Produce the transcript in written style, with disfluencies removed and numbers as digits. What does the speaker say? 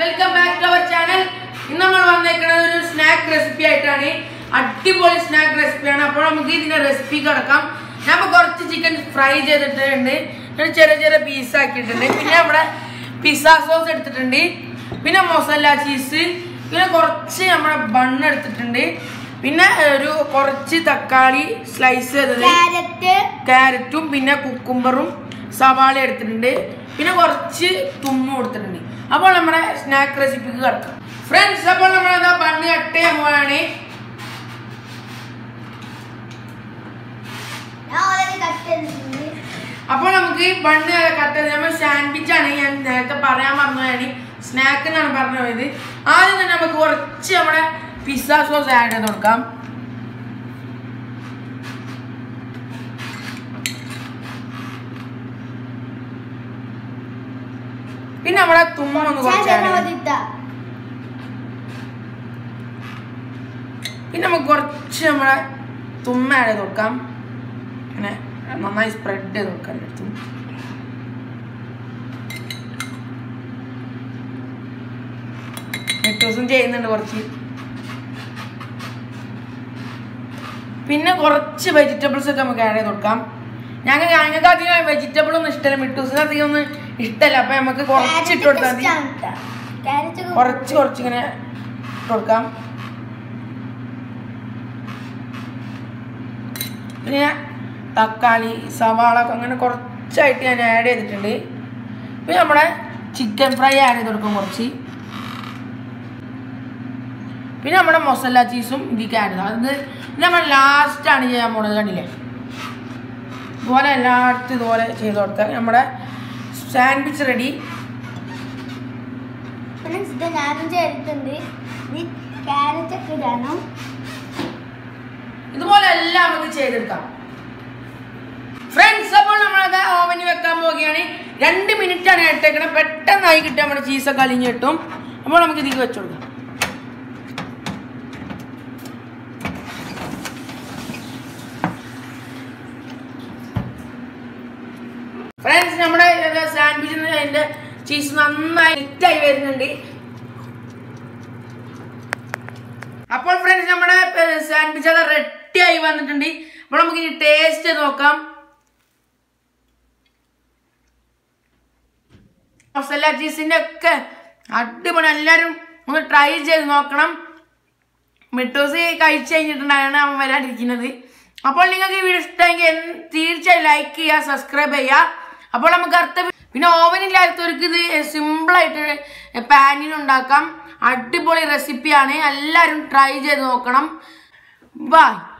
welcome back to our channel. ഇന്ന് നമ്മൾ വന്നേക്കുന്നത് ഒരു സ്നാക്ക് റെസിപ്പി ആയിട്ടാണ്. അടിപൊളി സ്നാക്ക് റെസിപ്പിയാണ്. അപ്പോൾ നമുക്ക് ഇതിന്റെ റെസിപ്പി കടക്കാം. ഞാൻ കുറച്ച് ചിക്കൻ ഫ്രൈ ചെയ്തിട്ടുണ്ട്, ചെറിയ ചെറിയ പീസ് ആക്കിയിട്ടുണ്ട്. പിന്നെ ഇവിടെ പിസ്സ സോസ് എടുത്തിട്ടുണ്ട്, പിന്നെ മൊസല്ല ചീസ്, പിന്നെ കുറച്ച് നമ്മുടെ ബണ്ണ് എടുത്തിട്ടുണ്ട്, പിന്നെ ഒരു കുറച്ച് തക്കാളി സ്ലൈസ് ചെയ്തത്, ക്യാരറ്റും പിന്നെ കുക്കുംബറും സവാള എടുത്തിട്ടുണ്ട്, പിന്നെ കുറച്ച് തുമ്മും എടുത്തിട്ടുണ്ട്. അപ്പോൾ നമ്മുടെ സ്നാക്ക് റെസിപ്പിക്ക് കിടക്കാം ഫ്രണ്ട്സ്. അപ്പോൾ നമ്മളെന്താ ബണ്ണ് കട്ട് ചെയ്യാൻ പോവാണ്. അപ്പോൾ നമുക്ക് ബണ്ണ് കട്ട് ചെയ്ത് നമ്മൾ സാൻഡ്വിച്ച് ആണ്, ഞാൻ നേരത്തെ പറയാൻ പറഞ്ഞതാണ്, സ്നാക്ക് എന്നാണ് പറഞ്ഞു പോയത്. ആദ്യം തന്നെ നമുക്ക് കുറച്ച് നമ്മുടെ പിസ്സ സോസ് ആഡ് ചെയ്ത് കൊടുക്കാം. പിന്നെ നമ്മുടെ തുമ്മ ഒന്ന് കുറച്ച്, പിന്നെ നമുക്ക് കുറച്ച് നമ്മുടെ തുമ്മ ആഡ് ചെയ്ത് കൊടുക്കാം. പിന്നെ നന്നായി സ്പ്രെഡ് ചെയ്ത് കൊടുക്കാം. ദിവസം ചെയ്യുന്നുണ്ട് കുറച്ച്. പിന്നെ കുറച്ച് വെജിറ്റബിൾസ് ഒക്കെ നമുക്ക് ആഡ് ചെയ്ത് കൊടുക്കാം. ഞങ്ങൾക്ക് അധികം വെജിറ്റബിൾ ഒന്നും ഇഷ്ടമല്ല, മിട്ടൂസിന് അധികം ഒന്നും ഇഷ്ടമല്ല. അപ്പൊ നമുക്ക് കുറച്ച് ഇട്ട് കൊടുത്താൽ മതി. കുറച്ചിങ്ങനെ ഇട്ട് കൊടുക്കാം. പിന്നെ തക്കാളി സവാള അങ്ങനെ കുറച്ചായിട്ട് ഞാൻ ആഡ് ചെയ്തിട്ടുണ്ട്. പിന്നെ നമ്മുടെ ചിക്കൻ ഫ്രൈ ആഡ് ചെയ്ത് കൊടുക്കും കുറച്ച്. പിന്നെ നമ്മുടെ മൊസല്ല ചീസും ഇതിലേക്ക് ആഡ് ചെയ്താൽ അത് നമ്മൾ ലാസ്റ്റാണ് ചെയ്യാൻ പോണത്. കണ്ടില്ലേ, ഇതുപോലെ എല്ലായിടത്തും ഇതുപോലെ ചെയ്ത് കൊടുത്താൽ നമ്മുടെ സാൻഡ്വിച്ച് റെഡി. ഇതുപോലെ എല്ലാം നമുക്ക് ചെയ്തെടുക്കാം ഫ്രണ്ട്സ്. അപ്പോൾ നമ്മളത് ഓവനിൽ വെക്കാൻ പോവുകയാണ്. 2 മിനിറ്റാണ് ഇട്ടേക്കണത്. പെട്ടെന്നായി കിട്ടും, നമ്മുടെ ചീസൊക്കെ അലിഞ്ഞ് കിട്ടും. അപ്പോൾ നമുക്ക് ഇതിലേക്ക് വെച്ചു കൊടുക്കാം. ഫ്രണ്ട്സ്, നമ്മുടെ സാൻഡ്വിച്ചിന് അതിന്റെ ചീസ് നന്നായി നെറ്റായി വരുന്നുണ്ട്. അപ്പോൾ ഫ്രണ്ട്സ്, നമ്മുടെ സാൻഡ്വിച്ച് അത് റെഡി ആയി വന്നിട്ടുണ്ട്. അപ്പോൾ നമുക്ക് ഇനി ടേസ്റ്റ് നോക്കാം. മസാല ചീസിന്റെ ഒക്കെ അടിപൊളി. എല്ലാവരും ഒന്ന് ട്രൈ ചെയ്ത് നോക്കണം. മിട്ടൂസ് കഴിച്ചു കഴിഞ്ഞിട്ടുണ്ടായാണ് അവൻ വരാണ്ടിരിക്കുന്നത്. അപ്പോൾ നിങ്ങൾക്ക് ഈ വീഡിയോ ഇഷ്ടമെങ്കിൽ തീർച്ചയായും ലൈക്ക് ചെയ്യുക, സബ്സ്ക്രൈബ് ചെയ്യുക. അപ്പോൾ നമുക്ക് അടുത്ത, പിന്നെ ഓവനില്ലാത്തവർക്ക് ഇത് സിമ്പിളായിട്ട് പാനിലുണ്ടാക്കാം. അടിപൊളി റെസിപ്പിയാണ്. എല്ലാവരും ട്രൈ ചെയ്ത് നോക്കണം. ബൈ.